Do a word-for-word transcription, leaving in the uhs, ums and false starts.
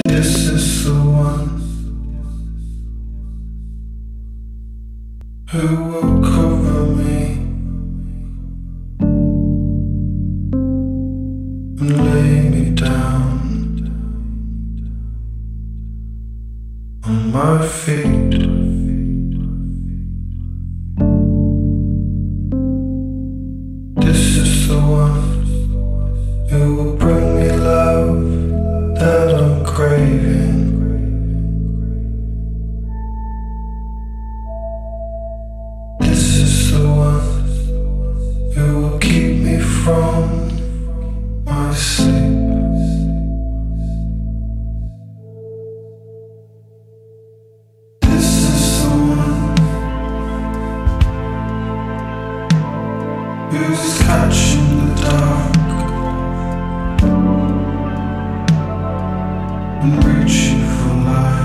This is the one who will cover me and lay me down on my feet. This is the one who will bring me love that I'm craving. This is the one who will keep me from my sleep. This is the one who's catching the dark and reaching for light.